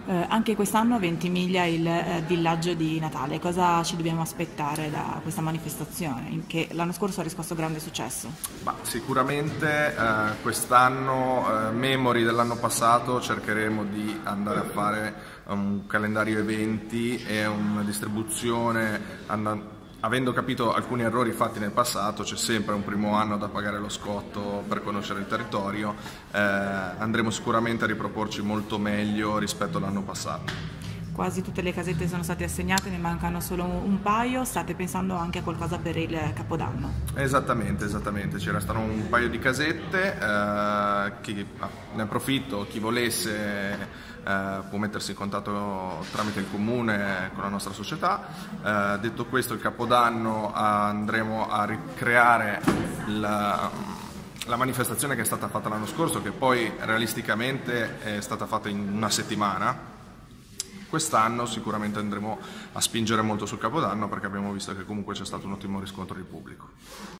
Anche quest'anno a Ventimiglia il villaggio di Natale, cosa ci dobbiamo aspettare da questa manifestazione che l'anno scorso ha riscosso grande successo? Sicuramente quest'anno, memori dell'anno passato, cercheremo di andare a fare un calendario eventi e una distribuzione. Avendo capito alcuni errori fatti nel passato, c'è sempre un primo anno da pagare lo scotto per conoscere il territorio, andremo sicuramente a riproporci molto meglio rispetto all'anno passato. Quasi tutte le casette sono state assegnate, ne mancano solo un paio, state pensando anche a qualcosa per il Capodanno? Esattamente, ci restano un paio di casette, ne approfitto, chi volesse può mettersi in contatto tramite il comune con la nostra società. Detto questo, il Capodanno andremo a ricreare la manifestazione che è stata fatta l'anno scorso, che poi realisticamente è stata fatta in una settimana. Quest'anno sicuramente andremo a spingere molto sul Capodanno, perché abbiamo visto che comunque c'è stato un ottimo riscontro di pubblico.